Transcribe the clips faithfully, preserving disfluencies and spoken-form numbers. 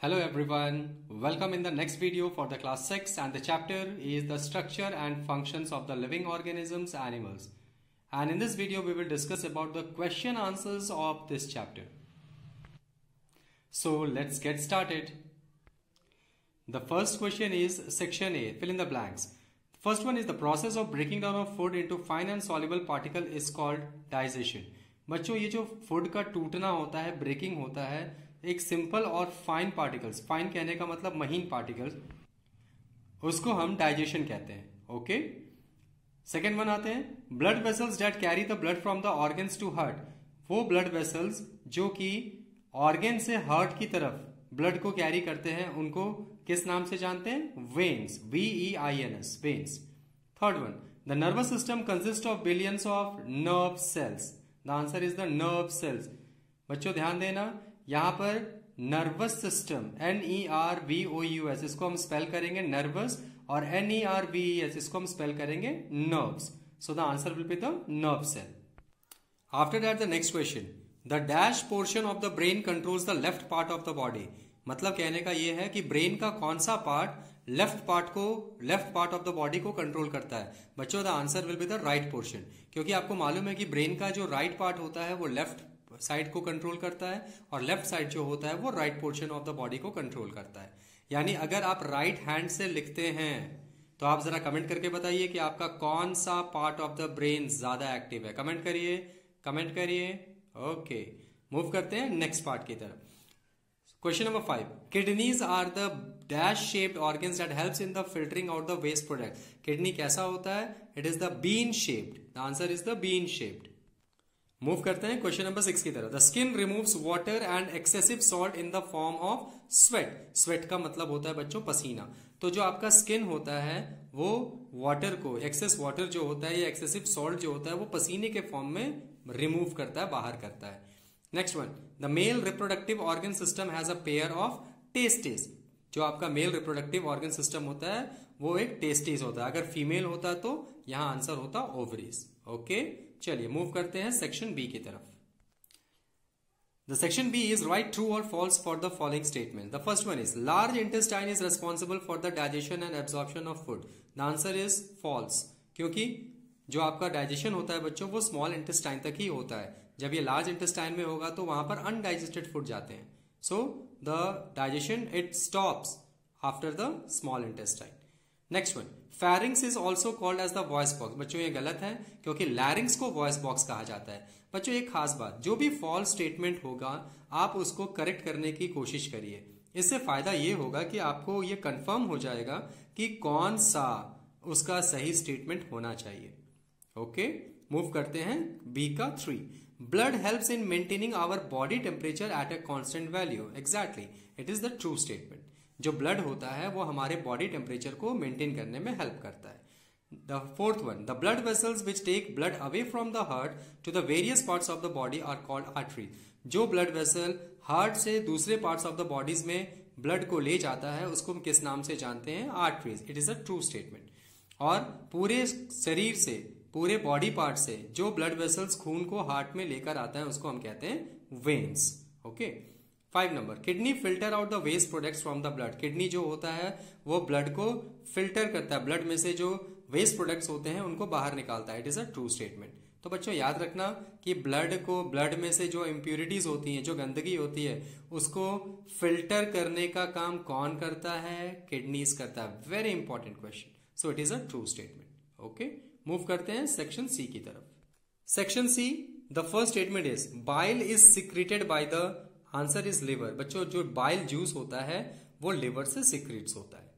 Hello everyone, welcome in the next video for the class six, and the chapter is the structure and functions of the living organisms animals. And in this video we will discuss about the question answers of this chapter. So let's get started. The first question is section A, fill in the blanks. First one is the process of breaking down of food into fine and soluble particle is called digestion. बच्चों ये जो food का टूटना होता है, breaking होता है, एक सिंपल और फाइन पार्टिकल्स, फाइन कहने का मतलब महीन पार्टिकल्स, उसको हम डाइजेशन कहते हैं. ओके, सेकेंड वन आते हैं blood vessels that carry the blood from the organs to heart. वो ब्लड वेसल्स जो कि ऑर्गन से हार्ट की तरफ ब्लड को कैरी करते हैं उनको किस नाम से जानते हैं? Veins. V E I N S, veins. Third one, the nervous system consist of billions of nerve cells. The answer is the nerve cells. बच्चों ध्यान देना, यहां पर nervous system, N E R V O U S, इसको हम spell करेंगे nervous, और N E R V E S इसको हम स्पेल करेंगे nerves. So the answer will be the nerve cell. After that the next question, the dash portion of the brain controls the left part of the body. मतलब कहने का यह है कि brain का कौन सा पार्ट लेफ्ट पार्ट को, left part of the body को कंट्रोल करता है. बच्चों the answer will be the right portion, क्योंकि आपको मालूम है कि ब्रेन का जो राइट पार्ट होता है वो लेफ्ट साइड को कंट्रोल करता है, और लेफ्ट साइड जो होता है वो right portion of the body को कंट्रोल करता है. यानी अगर आप राइट हैंड से लिखते हैं तो आप जरा कमेंट करके बताइए कि आपका कौन सा पार्ट ऑफ द ब्रेन ज्यादा एक्टिव है. कमेंट करिए, कमेंट करिए. ओके, मूव करते हैं नेक्स्ट पार्ट की तरफ. Question number five, kidneys are the dash shaped organs that helps in the filtering out the waste product. Kidney कैसा होता है? It is the bean shaped. The answer is the bean shaped. Move करते हैं question number six की तरफ. The skin removes water and excessive salt in the form of sweat. Sweat का मतलब होता है बच्चों पसीना. तो जो आपका स्किन होता है वो वाटर को, एक्सेस वाटर जो होता है या एक्सेसिव सॉल्ट जो होता है वो पसीने के फॉर्म में रिमूव करता है, बाहर करता है. Next one, the male reproductive organ system has a pair of testis. जो आपका मेल रिप्रोडक्टिव ऑर्गन सिस्टम होता है वो एक टेस्टिस होता है. अगर फीमेल होता तो यहां आंसर होता ओवरीज. ओके, चलिए मूव करते हैं सेक्शन बी की तरफ. The section B is right true और false for the following statement. The first one is large intestine is responsible for the digestion and absorption of food. The answer is false, क्योंकि जो आपका digestion होता है बच्चों वो small intestine तक ही होता है. जब ये लार्ज इंटेस्टाइन में होगा तो वहां पर अनडाइजेस्टेड फूड जाते हैं. So the digestion it stops after the small intestine. Next one, pharynx is also called as the voice box. बच्चों ये गलत है, क्योंकि लैरिंग्स को वॉइस बॉक्स कहा जाता है. बच्चों एक खास बात, जो भी फॉल्स स्टेटमेंट होगा आप उसको करेक्ट करने की कोशिश करिए. इससे फायदा ये होगा कि आपको ये कंफर्म हो जाएगा कि कौन सा उसका सही स्टेटमेंट होना चाहिए. ओके, मूव करते हैं बी का three. Blood helps in maintaining our body temperature at a constant value. Exactly, it is the true statement. जो ब्लड होता है वो हमारे बॉडी टेम्परेचर को मेंटेन करने में हेल्प करता है. The fourth one, the blood vessels which take blood away from the heart to the various parts of the body are called arteries. जो ब्लड वेसल हार्ट से दूसरे पार्ट्स ऑफ द बॉडीज में blood को ले जाता है उसको हम किस नाम से जानते हैं? Arteries. It is a true statement. और पूरे शरीर से, पूरे बॉडी पार्ट से जो ब्लड वेसल्स खून को हार्ट में लेकर आता है उसको हम कहते हैं veins. Okay, five number, kidney filter out the waste products from the blood. Kidney जो होता है वो ब्लड को फिल्टर करता है, ब्लड में से जो वेस्ट प्रोडक्ट्स होते हैं उनको बाहर निकालता है. It is a true statement. तो बच्चों याद रखना कि ब्लड को, ब्लड में से जो इम्प्यूरिटीज होती हैं, जो गंदगी होती है, उसको फिल्टर करने का काम कौन करता है? किडनीज करता है. Very important question. So it is a true statement. Okay, move करते हैं सेक्शन सी की तरफ. Section C, the first statement is bile is secreted by the, answer is liver. बच्चों जो बाइल जूस होता है वो लिवर से सिक्रीट्स होता है.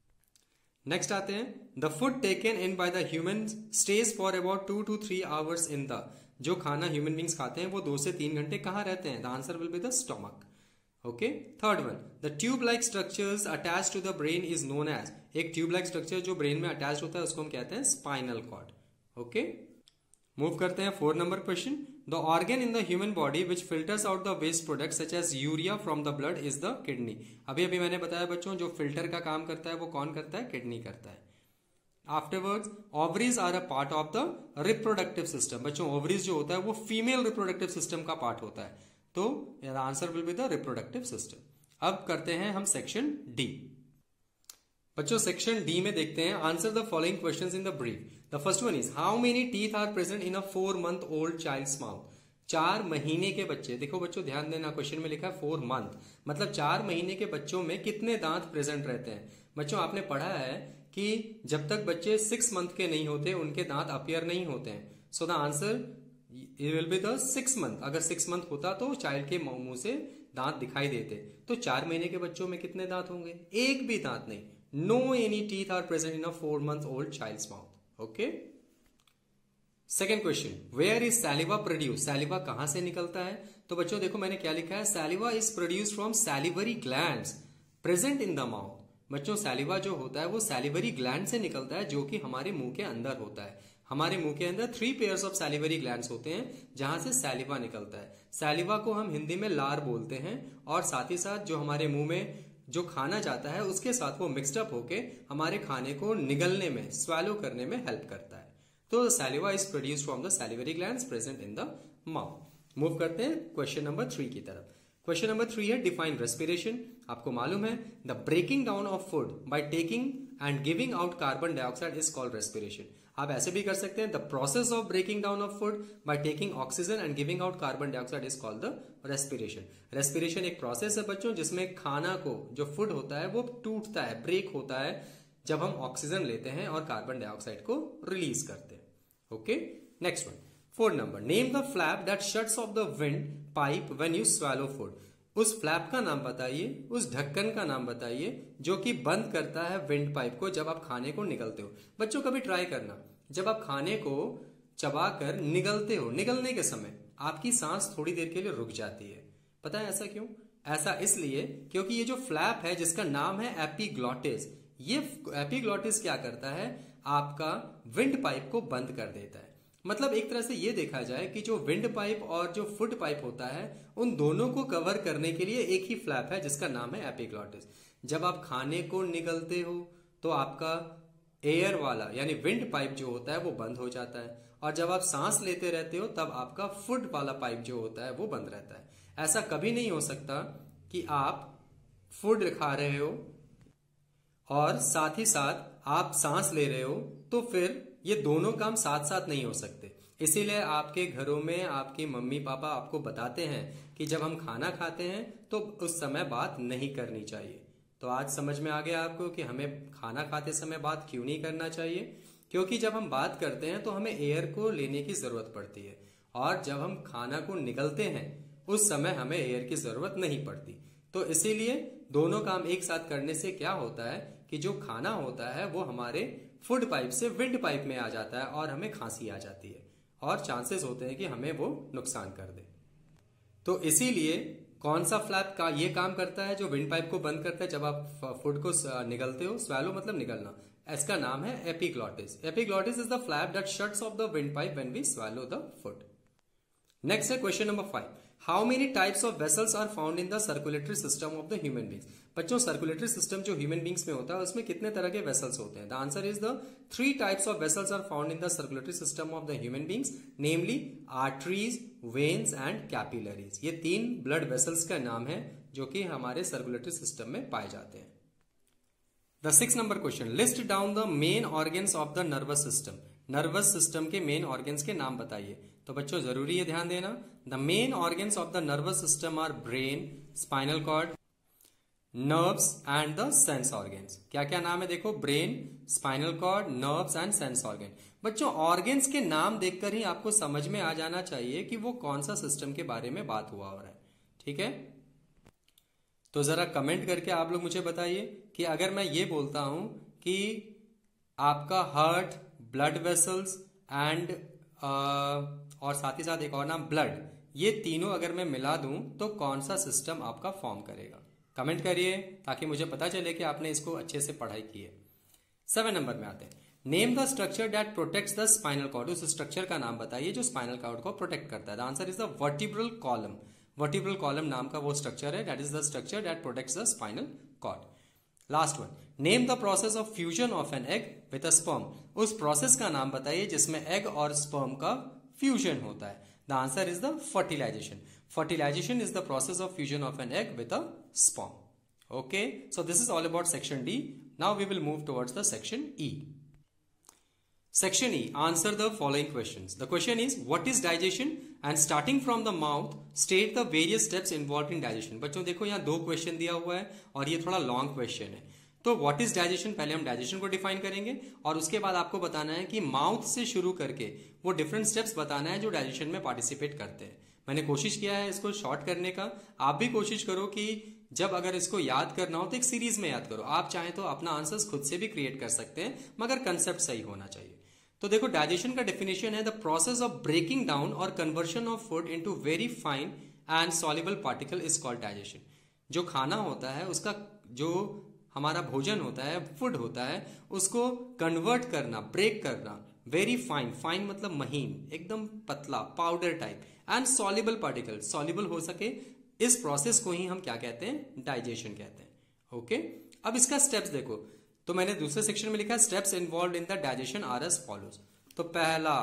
नेक्स्ट आते हैं, the food taken in by the human stage for about two two three hours in the. जो खाना ह्यूमन बींग्स खाते हैं वो दो से तीन घंटे कहाँ रहते हैं? The answer will be the stomach. Okay, third one, the tube like structures attach to the brain is known as. एक ट्यूब लाइक स्ट्रक्चर जो ब्रेन में अटैच होता है उसको हम कहते हैं स्पाइनल कॉर्ड. ओके, मूव करते हैं four number question. The organ in the human body which filters out the waste product such as urea from the blood is the kidney. अभी अभी मैंने बताया बच्चों, जो फिल्टर का काम करता है वो कौन करता है? किडनी करता है. Afterwards, ovaries are a part of the reproductive system. बच्चों ओवरीज जो होता है वो फीमेल रिप्रोडक्टिव सिस्टम का पार्ट होता है. तो answer will be the reproductive system. अब करते हैं हम सेक्शन डी। बच्चों सेक्शन डी में देखते हैं, answer the following questions in the brief. The first one is how many teeth are present in a four month old child's mouth. चार महीने के बच्चे, देखो बच्चों ध्यान देना, क्वेश्चन में लिखा है फोर मंथ, मतलब चार महीने के बच्चों में कितने दांत प्रेजेंट रहते हैं। बच्चों आपने पढ़ा है कि जब तक बच्चे सिक्स मंथ के नहीं होते उनके दांत अपीयर नहीं होते हैं। So the answer will be the six month. अगर सिक्स मंथ होता तो चाइल्ड के मुंह से दांत दिखाई देते। तो चार महीने के बच्चों में कितने दांत होंगे? एक भी दांत नहीं। No any teeth are present in a four month old child's mouth. Okay, second question, where is saliva produce. Saliva कहां से निकलता है? तो बच्चों देखो मैंने क्या लिखा है, saliva is produce from salivary glands present in the mouth. बच्चों सैलिवा जो होता है वो सैलिवरी ग्लैंड से निकलता है जो कि हमारे मुंह के अंदर होता है। हमारे मुंह के अंदर three pairs of salivary glands होते हैं जहां से सैलिवा निकलता है। सैलिवा को हम हिंदी में लार बोलते हैं और साथ ही साथ जो हमारे मुंह में जो खाना जाता है उसके साथ वो मिक्सड अप होके हमारे खाने को निगलने में, स्वैलो करने में हेल्प करता है। तो saliva is produced from the salivary glands present in the mouth. Move करते हैं क्वेश्चन नंबर थ्री की तरफ। क्वेश्चन नंबर थ्री है डिफाइन रेस्पिरेशन। आपको मालूम है the breaking down of food by taking and giving out carbon dioxide is called respiration. आप ऐसे भी कर सकते हैं, the process of breaking down of food by taking oxygen and giving out carbon dioxide is called the respiration. Respiration एक process है बच्चों जिसमें खाना को, जो फूड होता है वो टूटता है, ब्रेक होता है जब हम ऑक्सीजन लेते हैं और कार्बन डाइऑक्साइड को रिलीज करते हैं। Okay, next one, fourth number, name the flap that shuts off the wind pipe when you swallow food. उस फ्लैप का नाम बताइए, उस ढक्कन का नाम बताइए जो कि बंद करता है विंड पाइप को जब आप खाने को निगलते हो। बच्चों कभी ट्राई करना, जब आप खाने को चबाकर निगलते हो, निगलने के समय आपकी सांस थोड़ी देर के लिए रुक जाती है। पता है ऐसा क्यों? ऐसा इसलिए क्योंकि ये जो फ्लैप है जिसका नाम है एपिग्लॉटिस, ये एपिग्लॉटिस क्या करता है, आपका विंड पाइप को बंद कर देता है। मतलब एक तरह से ये देखा जाए कि जो विंड पाइप और जो फुट पाइप होता है उन दोनों को कवर करने के लिए एक ही फ्लैप है जिसका नाम है एपिग्लॉटिस। जब आप खाने को निगलते हो तो आपका एयर वाला यानी विंड पाइप जो होता है वो बंद हो जाता है, और जब आप सांस लेते रहते हो तब आपका फुट वाला पाइप जो होता है वो बंद रहता है। ऐसा कभी नहीं हो सकता कि आप फूड खा रहे हो और साथ ही साथ आप सांस ले रहे हो, तो फिर ये दोनों काम साथ साथ नहीं हो सकते। इसीलिए आपके घरों में आपकी मम्मी पापा आपको बताते हैं कि जब हम खाना खाते हैं तो उस समय बात नहीं करनी चाहिए। तो आज समझ में आ गया आपको कि हमें खाना खाते समय बात क्यों नहीं करना चाहिए, क्योंकि जब हम बात करते हैं तो हमें एयर को लेने की जरूरत पड़ती है, और जब हम खाना को निगलते हैं उस समय हमें एयर की जरूरत नहीं पड़ती। तो इसीलिए दोनों काम एक साथ करने से क्या होता है कि जो खाना होता है वो हमारे फूड पाइप से विंड पाइप में आ जाता है और हमें खांसी आ जाती है, और चांसेस होते हैं कि हमें वो नुकसान कर दे। तो इसीलिए कौन सा फ्लैप का ये काम करता है जो विंड पाइप को बंद करता है जब आप फूड को निगलते हो, स्वैलो मतलब निगलना, इसका नाम है epiglottis. Epiglottis is the flap that shuts off the wind pipe when we swallow the food. Next है question number five, how many types of vessels are found in the circulatory system of the human beings. बच्चों circulatory system जो human beings में होता है उसमें कितने तरह के वेसल्स होते हैं? The answer is the three types of vessels are found in the circulatory system of the human beings, namely arteries, veins and capillaries. ये तीन ब्लड वेसल्स का नाम है जो कि हमारे सर्कुलेटरी सिस्टम में पाए जाते हैं। The six number question, list down the main organs of the nervous system. Nervous system के मेन ऑर्गन्स के नाम बताइए। तो बच्चों जरूरी है ध्यान देना, the main organs of the nervous system are brain, spinal cord, nerves and the sense organs. क्या क्या नाम है देखो, brain, spinal cord, nerves and sense organ. बच्चों ऑर्गन्स के नाम देखकर ही आपको समझ में आ जाना चाहिए कि वो कौन सा सिस्टम के बारे में बात हुआ हो रहा है। ठीक है, तो जरा कमेंट करके आप लोग मुझे बताइए कि अगर मैं ये बोलता हूं कि आपका हार्ट, ब्लड वेसल्स एंड और साथ ही साथ एक और नाम ब्लड, ये तीनों अगर मैं मिला दूं तो कौन सा सिस्टम आपका फॉर्म करेगा? कमेंट करिए ताकि मुझे पता चले कि आपने इसको अच्छे से पढ़ाई की है। सेवन नंबर में आते हैं, name the structure that protects the spinal cord. उस स्ट्रक्चर का नाम बताइए जो स्पाइनल कॉर्ड को प्रोटेक्ट करता है। The answer is the vertebral column. Vertebral column नाम का वो स्ट्रक्चर है, that is the structure that protects the spinal cord. Last one, name the process of fusion of an egg with a sperm. उस process का नाम बताइए जिसमें egg और स्पर्म का फ्यूजन होता है। The answer is the fertilisation. Fertilisation is the process of fusion of an egg with a sperm. Okay, so this is all about section D. Now we will move towards the section E. Section E, answer the following questions. The question is, what is digestion? And starting from the mouth, state the various steps involved in digestion. बच्चों देखो यहाँ दो question दिया हुआ है और ये थोड़ा लॉन्ग क्वेश्चन है. तो व्हाट इज डाइजेशन, पहले हम डाइजेशन को डिफाइन करेंगे और उसके बाद आपको बताना है कि माउथ से शुरू करके वो डिफरेंट स्टेप्स बताना है जो डाइजेशन में पार्टिसिपेट करते हैं. मैंने कोशिश किया है इसको शॉर्ट करने का. आप भी कोशिश करो कि जब अगर इसको याद करना हो तो एक सीरीज में याद करो. आप चाहें तो अपना आंसर्स खुद से भी क्रिएट कर सकते हैं, मगर कंसेप्ट सही होना चाहिए. तो देखो, डाइजेशन का डेफिनेशन है the process of breaking down और conversion of food into very fine and soluble particle is called digestion. जो खाना होता है, उसका जो हमारा भोजन होता है, फूड होता है, उसको कन्वर्ट करना, ब्रेक करना, वेरी फाइन, फाइन मतलब महीन, एकदम पतला, powder type, and soluble particle, soluble हो सके, इस प्रोसेस को ही हम क्या कहते हैं, डाइजेशन कहते हैं. ओके, अब इसका स्टेप्स देखो. तो मैंने दूसरे सेक्शन में लिखा है steps involve in the digestion are as follows. तो पहला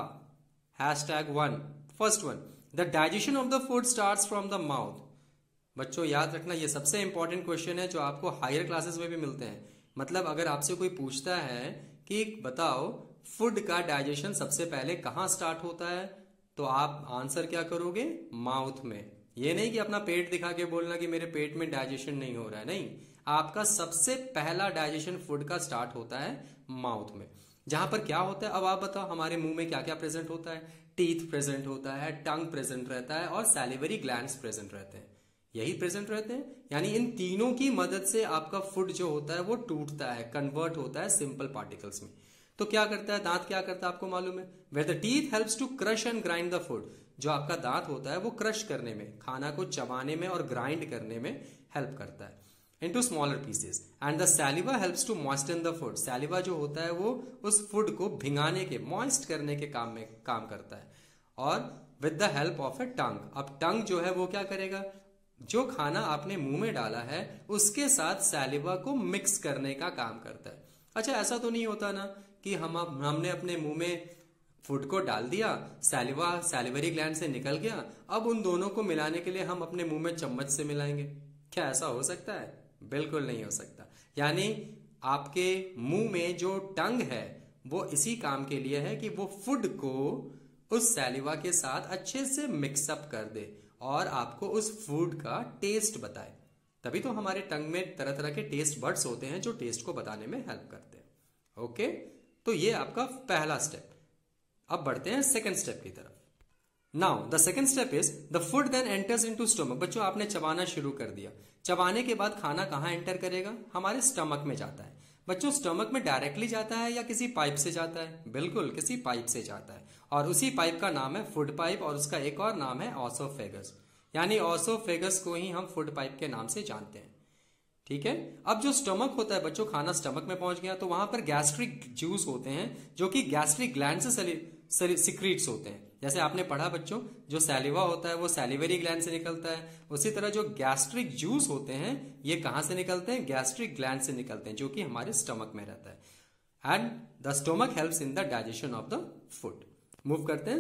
hashtag one, first one, the digestion of the food starts from the mouth. बच्चों याद रखना, ये सबसे इंपॉर्टेंट क्वेश्चन है जो आपको हायर क्लासेस में भी मिलते हैं. मतलब अगर आपसे कोई पूछता है कि बताओ फूड का डाइजेशन सबसे पहले कहां स्टार्ट होता है, तो आप आंसर क्या करोगे, माउथ में. ये नहीं कि अपना पेट दिखा के बोलना कि मेरे पेट में डाइजेशन नहीं हो रहा है, नहीं. आपका सबसे पहला डाइजेशन फूड का स्टार्ट होता है माउथ में. जहां पर क्या होता है, अब आप बताओ हमारे मुंह में क्या क्या प्रेजेंट होता है. टीथ प्रेजेंट होता है, टंग प्रेजेंट रहता है और सैलिवरी ग्लैंड्स प्रेजेंट रहते हैं. यही प्रेजेंट रहते हैं. यानी इन तीनों की मदद से आपका फूड जो होता है वो टूटता है, कन्वर्ट होता है सिंपल पार्टिकल्स में. तो क्या करता है दांत, क्या करता है आपको मालूम है, where the teeth helps to crush and grind the food. जो आपका दांत होता है वो क्रश करने में, खाना को चबाने में और ग्राइंड करने में हेल्प करता है into smaller pieces. And the saliva helps to moisten the food. Saliva जो होता है वो उस फूड को भिंगाने के, मॉइस्ट करने के काम में काम करता है. और with the help of a tongue, अब टंग जो है वो क्या करेगा, जो खाना आपने मुंह में डाला है उसके साथ सैलिवा को मिक्स करने का काम करता है. अच्छा, ऐसा तो नहीं होता ना कि हम हमने अपने मुंह में फूड को डाल दिया, सैलिवा सैलिवरी ग्लैंड से निकल गया, अब उन दोनों को मिलाने के लिए हम अपने मुंह में चम्मच से मिलाएंगे. क्या ऐसा हो सकता है? बिल्कुल नहीं हो सकता. यानी आपके मुंह में जो टंग है वो इसी काम के लिए है कि वो फूड को उस सैलिवा के साथ अच्छे से मिक्सअप कर दे और आपको उस फूड का टेस्ट बताए. तभी तो हमारे टंग में तरह तरह के टेस्ट बड्स होते हैं जो टेस्ट को बताने में हेल्प करते हैं. ओके, तो ये आपका पहला स्टेप. अब बढ़ते हैं सेकंड स्टेप की तरफ. Now the second step is the food then enters into stomach. बच्चों आपने चबाना शुरू कर दिया. चबाने के बाद खाना कहां एंटर करेगा, हमारे स्टमक में जाता है. बच्चों स्टमक में डायरेक्टली जाता है या किसी पाइप से जाता है? बिल्कुल किसी पाइप से जाता है और उसी पाइप का नाम है फूड पाइप और उसका एक और नाम है ऑसोफेगस. यानी ऑसोफेगस को ही हम फूड पाइप के नाम से जानते हैं. ठीक है. अब जो स्टमक होता है बच्चों, खाना स्टमक में पहुंच गया तो वहां पर गैस्ट्रिक जूस होते हैं जो कि गैस्ट्रिक ग्लैंड से सिक्रीट्स होते हैं. जैसे आपने पढ़ा बच्चों, जो सैलिवा होता है वो सैलिवरी ग्लैंड से निकलता है, उसी तरह जो गैस्ट्रिक जूस होते हैं ये कहां से निकलते हैं, गैस्ट्रिक ग्लैंड से निकलते हैं जो कि हमारे स्टमक में रहता है. And the stomach helps in the digestion of the food. Move करते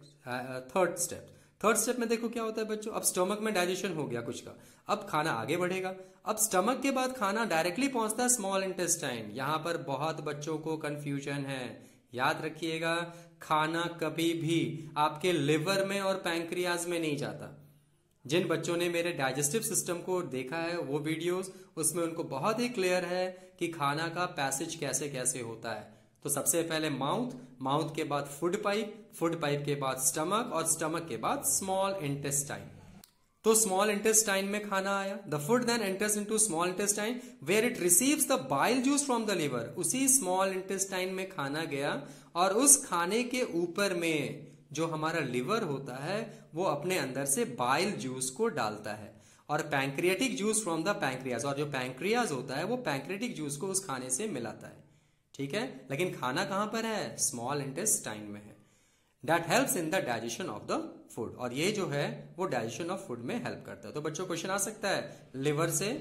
हैं थर्ड स्टेप. थर्ड स्टेप में देखो क्या होता है बच्चों, अब स्टमक में डाइजेशन हो गया कुछ का, अब खाना आगे बढ़ेगा. अब स्टमक के बाद खाना डायरेक्टली पहुंचता है स्मॉल इंटेस्टाइन. यहां पर बहुत बच्चों को कंफ्यूजन है. याद रखिएगा, खाना कभी भी आपके लिवर में और पैंक्रियाज में नहीं जाता. जिन बच्चों ने मेरे डाइजेस्टिव सिस्टम को देखा है वो वीडियोस, उसमें उनको बहुत ही क्लियर है कि खाना का पैसेज कैसे कैसे होता है. तो सबसे पहले माउथ, माउथ के बाद फूड पाइप, फूड पाइप के बाद स्टमक और स्टमक के बाद स्मॉल इंटेस्टाइन. तो स्मॉल इंटेस्टाइन में खाना आया. The food then enters into small intestine where it receives the bile juice from the liver. उसी स्मॉल इंटेस्टाइन में खाना गया और उस खाने के ऊपर में जो हमारा लिवर होता है वो अपने अंदर से बाइल जूस को डालता है और pancreatic juice from the pancreas, और जो पैंक्रियाज होता है वो पैंक्रियाटिक जूस को उस खाने से मिलाता है. ठीक है, लेकिन खाना कहां पर है, स्मॉल इंटेस्टाइन में है. That helps in the digestion of the food, और ये जो है वो डाइजेशन ऑफ फूड में हेल्प करता है. तो बच्चों क्वेश्चन आ सकता है, लिवर से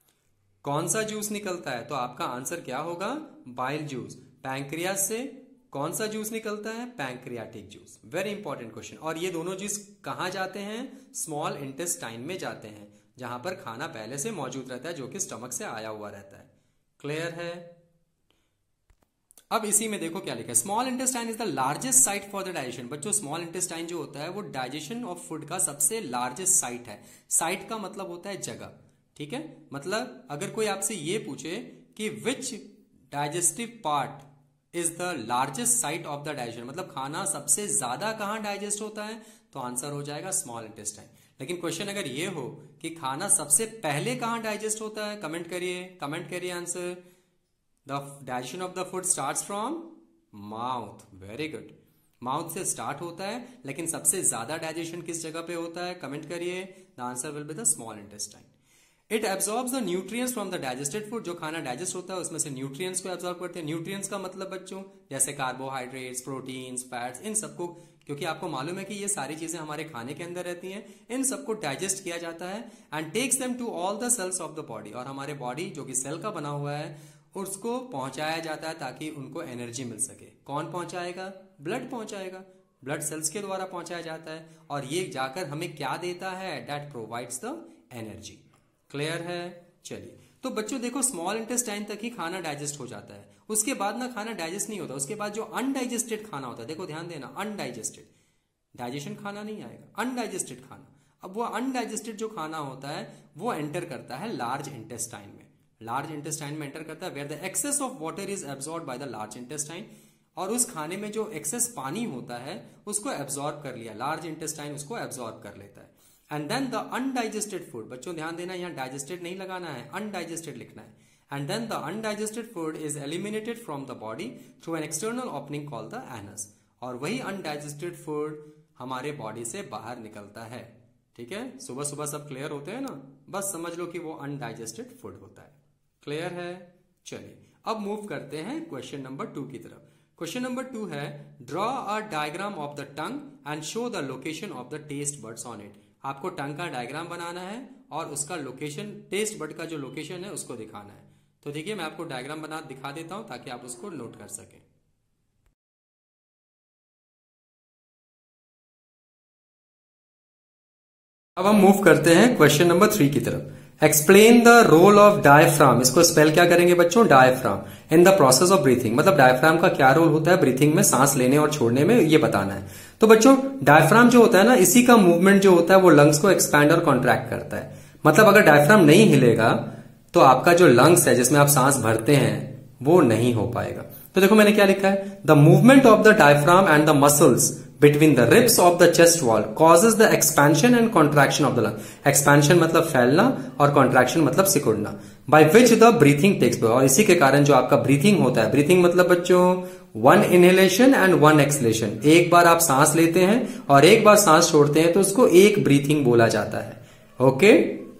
कौन सा जूस निकलता है, तो आपका आंसर क्या होगा, बाइल जूस. पैंक्रियाज से कौन सा जूस निकलता है, pancreatic juice. Very important question. और ये दोनों जूस कहां जाते हैं, स्मॉल इंटेस्टाइन में जाते हैं. जहां पर खाना पहले से मौजूद रहता है जो कि स्टमक से आया हुआ रहता है। क्लियर है? अब इसी में देखो क्या लिखा है, small intestine is the largest site for the digestion. बच्चों स्मॉल इंटेस्टाइन जो होता है वो डाइजेशन ऑफ फूड का सबसे लार्जेस्ट साइट है। साइट का मतलब होता है जगह, ठीक है। मतलब अगर कोई आपसे ये पूछे कि which digestive part is the largest site of the digestion, मतलब खाना सबसे ज्यादा कहां डाइजेस्ट होता है, तो आंसर हो जाएगा स्मॉल इंटेस्टाइन। लेकिन क्वेश्चन अगर ये हो कि खाना सबसे पहले कहां डाइजेस्ट होता है, कमेंट करिए, कमेंट करिए answer. The digestion of the food starts from mouth. Very good, mouth से स्टार्ट होता है, लेकिन सबसे ज्यादा डाइजेशन किस जगह पे होता है, कमेंट करिए। The answer will be the small intestine. It absorbs the nutrients from the digested food. जो खाना डाइजेस्ट होता है उसमें से न्यूट्रिएंट्स को एब्जॉर्ब करते हैं। न्यूट्रिएंट्स का मतलब बच्चों जैसे कार्बोहाइड्रेट्स, प्रोटीन्स, फैट्स, इन सबको, क्योंकि आपको मालूम है कि ये सारी चीजें हमारे खाने के अंदर रहती हैं, इन सबको डाइजेस्ट किया जाता है and takes them to all the cells of the body. और हमारे बॉडी जो कि सेल का बना हुआ है उसको पहुंचाया जाता है ताकि उनको एनर्जी मिल सके। कौन पहुंचाएगा? ब्लड पहुंचाएगा, ब्लड सेल्स के द्वारा पहुंचाया जाता है और ये जाकर हमें क्या देता है, that provides the energy. Clear है? चलिए, तो बच्चों देखो स्मॉल इंटेस्टाइन तक ही खाना डाइजेस्ट हो जाता है, उसके बाद ना खाना डाइजेस्ट नहीं होता। उसके बाद जो अनडाइजेस्टेड खाना होता है, देखो ध्यान देना, अनडाइजेस्टेड, डाइजेशन खाना नहीं आएगा, अनडाइजेस्टेड खाना। अब वो अनडाइजेस्टेड जो खाना होता है वो एंटर करता है लार्ज इंटेस्टाइन में। लार्ज इंटेस्टाइन में एंटर करता है where the excess of water is absorb by the large intestine. और उस खाने में जो एक्सेस पानी होता है उसको एब्सॉर्ब कर लिया, लार्ज इंटेस्टाइन उसको एब्सॉर्ब कर लेता है। And then the undigested food, बच्चों ध्यान देना, यहां डाइजेस्टेड नहीं लगाना है, अनडाइजेस्टेड लिखना है। And then the undigested food is eliminated from the body through an external opening called the anus. और वही अनडाइजेस्टेड फूड हमारे बॉडी से बाहर निकलता है। ठीक है, सुबह सुबह सब क्लियर होते हैं ना, बस समझ लो कि वो अनडाइजेस्टेड फूड होता है। क्लियर है? चलिए अब मूव करते हैं क्वेश्चन नंबर टू की तरफ। क्वेश्चन नंबर टू है, draw a diagram of the tongue and show the location of the taste buds on it. आपको टंग का डायग्राम बनाना है और उसका लोकेशन, टेस्ट बड का जो लोकेशन है उसको दिखाना है। तो देखिए मैं आपको डायग्राम बना दिखा देता हूं ताकि आप उसको नोट कर सकें। अब हम मूव करते हैं क्वेश्चन नंबर थ्री की तरफ। Explain the role of diaphragm. इसको स्पेल क्या करेंगे बच्चों? Diaphragm. In the process of breathing, मतलब डायफ्राम का क्या रोल होता है ब्रीथिंग में, सांस लेने और छोड़ने में, ये बताना है। तो बच्चों डायफ्राम जो होता है ना, इसी का मूवमेंट जो होता है वो लंग्स को एक्सपैंड और कॉन्ट्रैक्ट करता है। मतलब अगर डायफ्राम नहीं हिलेगा तो आपका जो लंग्स है जिसमें आप सांस भरते हैं वो नहीं हो पाएगा। तो देखो मैंने क्या लिखा है, the movement of the diaphragm and the muscles between the ribs of the chest wall causes the expansion and contraction of the lung. expansion मतलब फैलना और contraction मतलब सिकुड़ना, by which the breathing takes place। और इसी के कारण जो आपका breathing होता है, breathing मतलब बच्चों one inhalation and one exhalation। एक बार आप सांस लेते हैं और एक बार सांस छोड़ते हैं तो उसको एक breathing बोला जाता है। ओके,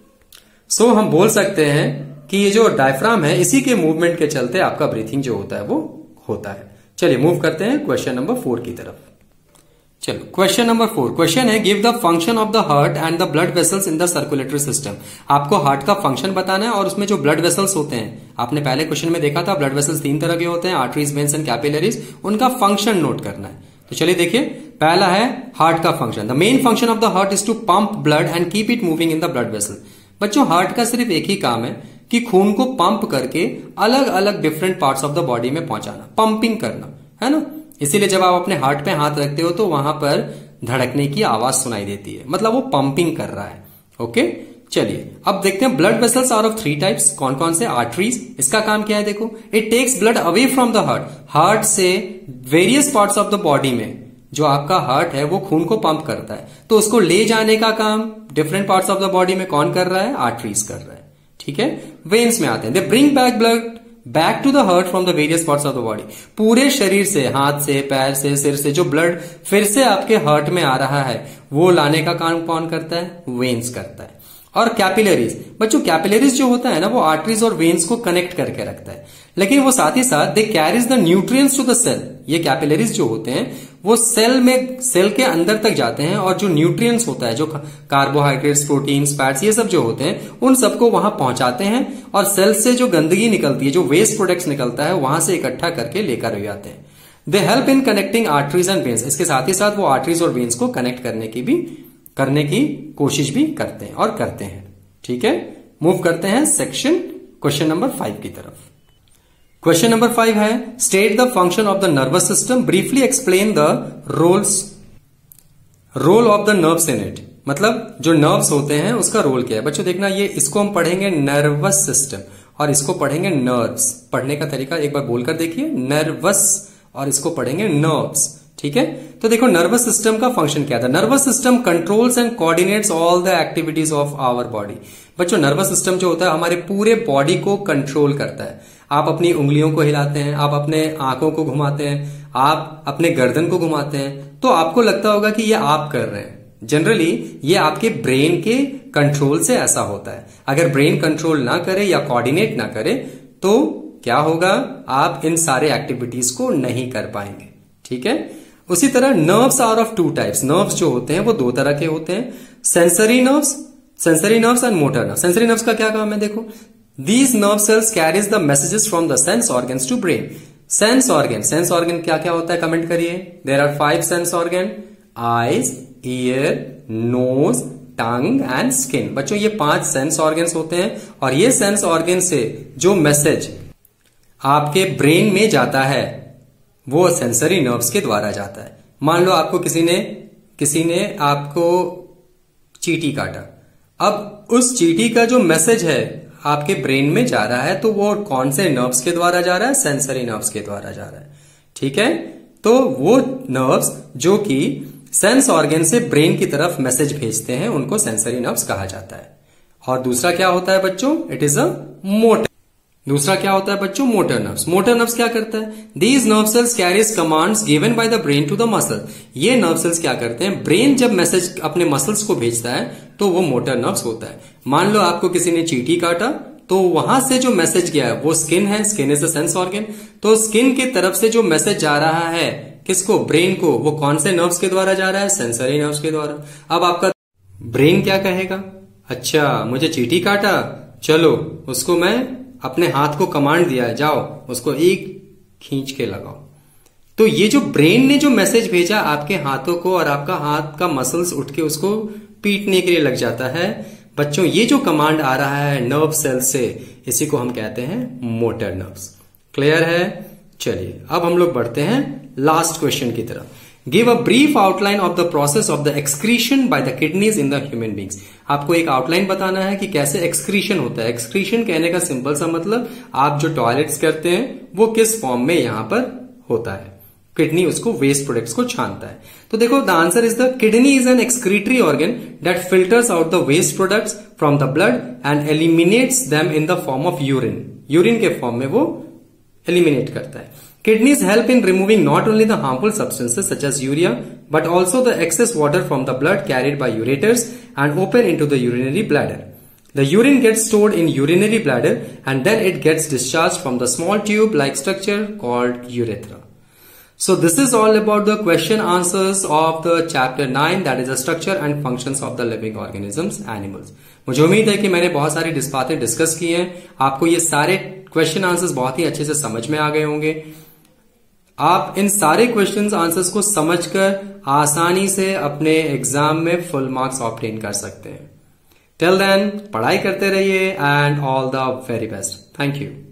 सो हम बोल सकते हैं कि ये जो डायफ्राम है इसी के मूवमेंट के चलते आपका ब्रीथिंग जो होता है वो होता है। चलिए मूव करते हैं क्वेश्चन नंबर फोर की तरफ। चलो क्वेश्चन नंबर फोर, क्वेश्चन है give the function of the heart and the blood vessels in the circulatory system. आपको हार्ट का फंक्शन बताना है और उसमें जो ब्लड वेसल्स होते हैं, आपने पहले क्वेश्चन में देखा था ब्लड वेसल्स तीन तरह के होते हैं, आर्टरीज, वेन्स एंड कैपिलरीज, उनका फंक्शन नोट करना है। तो चलिए देखिए, पहला है हार्ट का function. The main function of the heart is to pump blood and keep it moving in the blood vessel. बच्चों हार्ट का सिर्फ एक ही काम है कि खून को पंप करके अलग अलग different parts of the body में पहुंचाना, पंपिंग करना, है ना। इसीलिए जब आप अपने हार्ट पे हाथ रखते हो तो वहां पर धड़कने की आवाज सुनाई देती है, मतलब वो पंपिंग कर रहा है। ओके, चलिए अब देखते हैं blood vessels are of three types. कौन कौन से? आर्टरीज, इसका काम क्या है देखो, it takes blood away from the heart. Heart से various parts of the body में जो आपका हार्ट है वो खून को पंप करता है, तो उसको ले जाने का काम different parts of the body में कौन कर रहा है? आर्टरीज कर रहा है। ठीक है, वेन्स में आते हैं, they bring back blood back to the heart from the various parts of the body. पूरे शरीर से, हाथ से, पैर से, सिर से जो ब्लड फिर से आपके हार्ट में आ रहा है वो लाने का काम कौन करता है? वेन्स करता है। और कैपिलरीज, बच्चों कैपिलरीज जो होता है ना वो आर्टरीज और वेन्स को कनेक्ट करके रखता है, लेकिन वो साथ ही साथ they carries the nutrients to the cell. ये कैपिलरीज जो होते हैं वो सेल में, सेल के अंदर तक जाते हैं और जो न्यूट्रिएंट्स होता है, जो कार्बोहाइड्रेट्स, प्रोटीन्स, फैट्स, ये सब जो होते हैं उन सबको वहां पहुंचाते हैं और सेल से जो गंदगी निकलती है, जो वेस्ट प्रोडक्ट्स निकलता है, वहां से इकट्ठा करके लेकर भी आते हैं। They help in connecting arteries and veins. इसके साथ ही साथ वो आर्टरीज और वेन्स को कनेक्ट करने की भी करने की कोशिश भी करते हैं और करते हैं। ठीक है, मूव करते हैं सेक्शन क्वेश्चन नंबर फाइव की तरफ। क्वेश्चन नंबर फाइव है state the function of the nervous system, briefly explain the roles role of the nerves in it. मतलब जो नर्व्स होते हैं उसका रोल क्या है। बच्चों देखना, ये इसको हम पढ़ेंगे नर्वस सिस्टम और इसको पढ़ेंगे नर्व्स। पढ़ने का तरीका एक बार बोलकर देखिए, नर्वस और इसको पढ़ेंगे नर्व्स। ठीक है, तो देखो नर्वस सिस्टम का फंक्शन क्या था। Nervous system controls and coordinates all the activities of our body. बच्चों नर्वस सिस्टम जो होता है हमारे पूरे बॉडी को कंट्रोल करता है। आप अपनी उंगलियों को हिलाते हैं, आप अपने आंखों को घुमाते हैं, आप अपने गर्दन को घुमाते हैं, तो आपको लगता होगा कि ये आप कर रहे हैं। जनरली ये आपके ब्रेन के कंट्रोल से ऐसा होता है। अगर ब्रेन कंट्रोल ना करे या कोऑर्डिनेट ना करे तो क्या होगा, आप इन सारे एक्टिविटीज को नहीं कर पाएंगे। ठीक है, उसी तरह nerves are of two types. Nerves जो होते हैं वो दो तरह के होते हैं, sensory nerves sensory nerves and motor nerves. Sensory nerves का क्या काम है, देखो these nerve cells carries the messages from the sense organs to brain. Sense organ sense organ क्या क्या होता है, कमेंट करिए। There are five sense organ, eyes, ear, nose, tongue and skin. बच्चों ये पांच सेंस ऑर्गन्स होते हैं और ये सेंस ऑर्गन से जो मैसेज आपके ब्रेन में जाता है वो सेंसरी नर्व्स के द्वारा जाता है। मान लो आपको किसी ने किसी ने आपको चींटी काटा, अब उस चींटी का जो मैसेज है आपके ब्रेन में जा रहा है तो वो कौन से नर्व्स के द्वारा जा रहा है, सेंसरी नर्व्स के द्वारा जा रहा है। ठीक है, तो वो नर्व्स जो कि सेंस ऑर्गन से ब्रेन की तरफ मैसेज भेजते हैं उनको सेंसरी नर्व्स कहा जाता है। और दूसरा क्या होता है बच्चों, इट इज अ मोटर दूसरा क्या होता है बच्चों, मोटर नर्व्स। मोटर नर्व्स क्या करता है, these nerve cells carries commands given by the brain to the muscle. ये नर्व सेल्स क्या करते हैं, ब्रेन जब मैसेज अपने मसल्स को भेजता है तो वो मोटर नर्व्स होता है। मान लो आपको किसी ने चींटी काटा तो वहां से जो मैसेज गया है वो स्किन है, skin is the sense organ. तो स्किन की तरफ से जो मैसेज जा रहा है किसको, ब्रेन को, वो कौन से नर्व्स के द्वारा जा रहा है, सेंसरी नर्व्स के द्वारा। अब आपका ब्रेन क्या कहेगा, अच्छा मुझे चींटी काटा, चलो उसको मैं अपने हाथ को कमांड दिया है, जाओ उसको एक खींच के लगाओ। तो ये जो ब्रेन ने जो मैसेज भेजा आपके हाथों को और आपका हाथ का मसल्स उठ के उसको पीटने के लिए लग जाता है। बच्चों ये जो कमांड आ रहा है नर्व सेल से, इसी को हम कहते हैं मोटर नर्व्स। क्लियर है, चलिए अब हम लोग बढ़ते हैं लास्ट क्वेश्चन की तरफ। Give a brief outline of the process of the excretion by the kidneys in the human beings. आपको एक आउटलाइन बताना है कि कैसे एक्सक्रीशन होता है। एक्सक्रीशन कहने का सिंपल सा मतलब आप जो टॉयलेट्स करते हैं वो किस फॉर्म में यहां पर होता है। किडनी उसको वेस्ट प्रोडक्ट्स को छानता है। तो देखो the answer is the kidney is an excretory organ that filters out the waste products from the blood and eliminates them in the form of urine. Urine के फॉर्म में वो eliminate करता है। Kidneys help in removing not only the harmful substances such as urea, but also the excess water from the blood carried by ureters and open into the urinary bladder. The urine gets stored in urinary bladder and then it gets discharged from the small tube-like structure called urethra. So this is all about the question answers of the chapter nine, that is the structure and functions of the living organisms, animals. मुझे उम्मीद है कि मैंने बहुत सारी बातें discuss की हैं, आपको ये सारे क्वेश्चन आंसर्स बहुत ही अच्छे से समझ में आ गए होंगे। आप इन सारे क्वेश्चंस आंसर्स को समझकर आसानी से अपने एग्जाम में फुल मार्क्स ऑब्टेन कर सकते हैं। टिल देन पढ़ाई करते रहिए and all the very best. Thank you.